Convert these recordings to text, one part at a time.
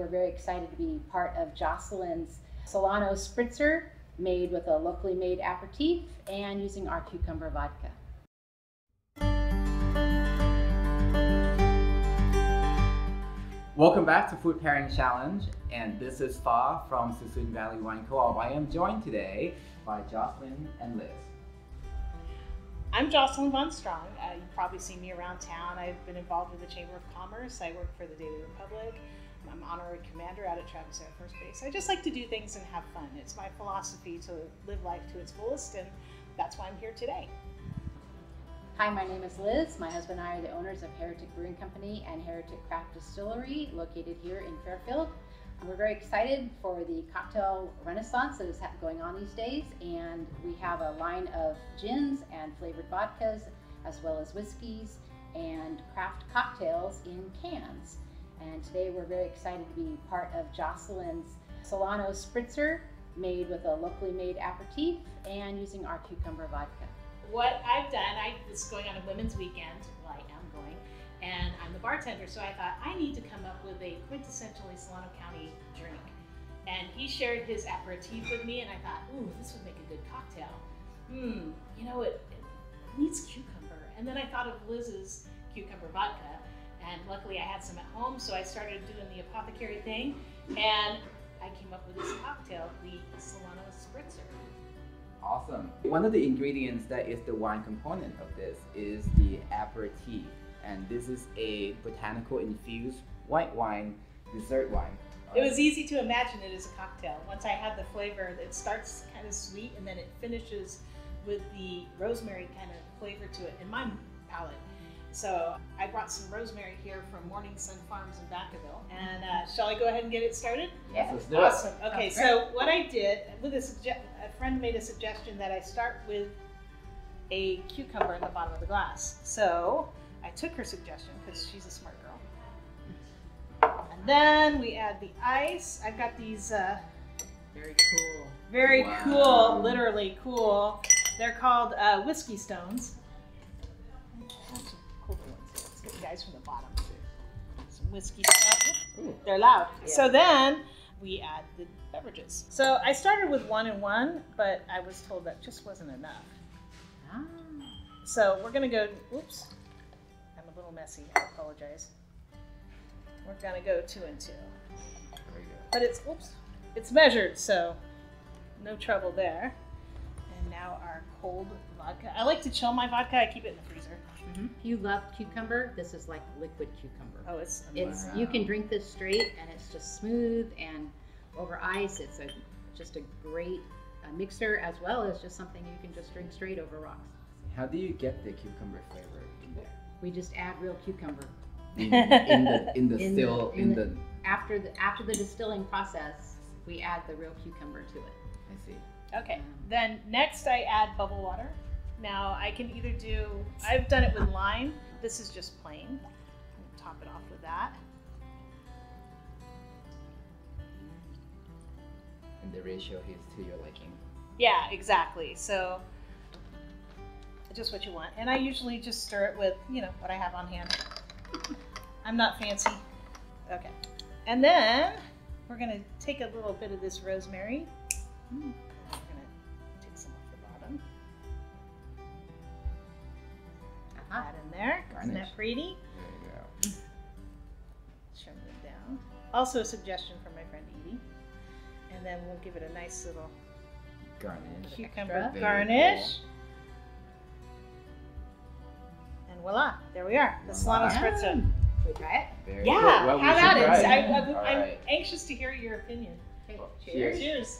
We're very excited to be part of Jocelyn's Solano Spritzer, made with a locally made aperitif and using our cucumber vodka. Welcome back to Food Pairing Challenge, and this is Fa from Suisun Valley Wine Co-op. I am joined today by Jocelyn and Liz. I'm Jocelyn Von Strong. You've probably seen me around town. I've been involved with the Chamber of Commerce. I work for the Daily Republic. I'm honorary commander out at Travis Air Force Base. I just like to do things and have fun. It's my philosophy to live life to its fullest, and that's why I'm here today. Hi, my name is Liz. My husband and I are the owners of Heretic Brewing Company and Heretic Craft Distillery, located here in Fairfield. We're very excited for the cocktail renaissance that is going on these days, and we have a line of gins and flavored vodkas, as well as whiskeys and craft cocktails in cans. And today we're very excited to be part of Jocelyn's Solano Spritzer, made with a locally made aperitif and using our cucumber vodka. What I've done, I was going on a women's weekend, well, I am going, and I'm the bartender, so I thought I need to come up with a quintessentially Solano County drink. And he shared his aperitif with me, and I thought, ooh, this would make a good cocktail. You know, it needs cucumber. And then I thought of Liz's cucumber vodka, and luckily I had some at home, so I started doing the apothecary thing, and I came up with this cocktail, the Solano Spritzer. Awesome. One of the ingredients that is the wine component of this is the aperitif, and this is a botanical infused white wine, dessert wine. It was easy to imagine it as a cocktail. Once I had the flavor, it starts kind of sweet and then it finishes with the rosemary kind of flavor to it in my palate. So I brought some rosemary here from Morning Sun Farms in Vacaville. And shall I go ahead and get it started? Yes, let's do it. Awesome. Okay, so what I did, with a friend made a suggestion that I start with a cucumber in the bottom of the glass. So I took her suggestion because she's a smart girl. And then we add the ice. I've got these Very cool. very Wow. cool, literally cool. They're called whiskey stones. Cool ones here. Let's get the guys from the bottom. Some whiskey stuff. Ooh. They're loud. Yeah. So then we add the beverages. So I started with 1 and 1, but I was told that just wasn't enough. Ah. So we're gonna go, oops, I'm a little messy, I apologize. We're gonna go 2 and 2. Very good. But it's, oops, it's measured, so no trouble there. And now our cold vodka. I like to chill my vodka, I keep it in the freezer. If you love cucumber, this is like liquid cucumber. Oh, it's It's amazing. you can drink this straight, and it's just smooth and over ice. It's just a great mixer, as well as just something you can just drink straight over rocks. How do you get the cucumber flavor in there? We just add real cucumber after the distilling process. We add the real cucumber to it. I see. Okay, then next I add bubble water. Now I can either do, I've done it with lime. This is just plain. Top it off with that. And the ratio is to your liking. Yeah, exactly. So just what you want. And I usually just stir it with, you know, what I have on hand. I'm not fancy. Okay. And then we're gonna take a little bit of this rosemary. We're gonna take some off the bottom. Add in there. Isn't Garnish. that pretty? There you go. Trim it down. Also a suggestion from my friend Edie. And then we'll give it a nice little Garnish. cucumber Extra. Very garnish. And voila, there we are. The Solano Wow. Spritzer. Should we try it? Very Yeah, good. Well, we how should about it? try I'm All I'm right. anxious to hear your opinion. Okay, Well, cheers. Cheers.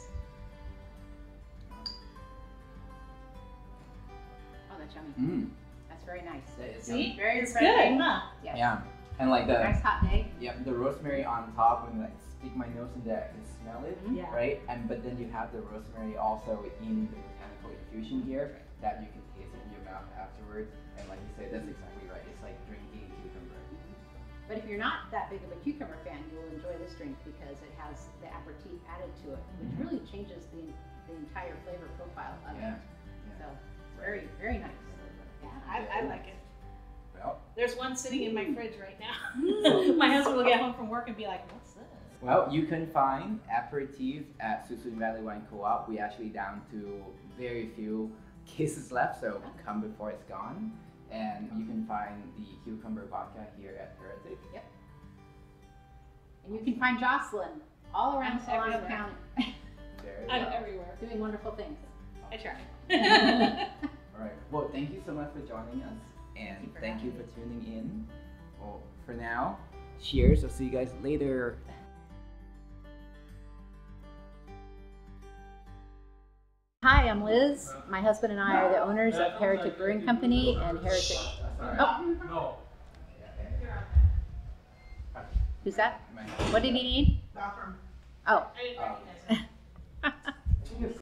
Oh, that's yummy. Mm. That's very nice. That is See? yummy. Very It's refreshing. good, huh? Yes. Yeah, and like the Nice hot day. the rosemary on top. When like stick my nose in there, I can smell it. Mhm. Yeah. Right, but then you have the rosemary also in the botanical infusion here that you can taste it in your mouth afterwards. And like you said, that's exactly right. It's like drinking cucumber. But if you're not that big of a cucumber fan, you will enjoy this drink because it has the aperitif added to it, which really changes the entire flavor profile of Yeah. it. So it's very, very nice. Yeah, I like it. Well, There's one sitting in my fridge right now. My husband will get home from work and be like, what's this? Well, you can find aperitif at Suisun Valley Wine Co-op. We actually down to very few cases left, so come before it's gone. And you can find the cucumber vodka here at Heretic. Yep. And you can find Jocelyn all around I'm Solano everywhere. County Very I'm well. everywhere. doing wonderful things. I try. All right. Well, thank you so much for joining us, and for thank you having for tuning in. Well, for now, cheers. I'll see you guys later. Hi, I'm Liz. My husband and I are the owners of Heretic Brewing Company and Heretic. Oh, No. who's that? What did he need? Bathroom. Oh, I didn't recognize it.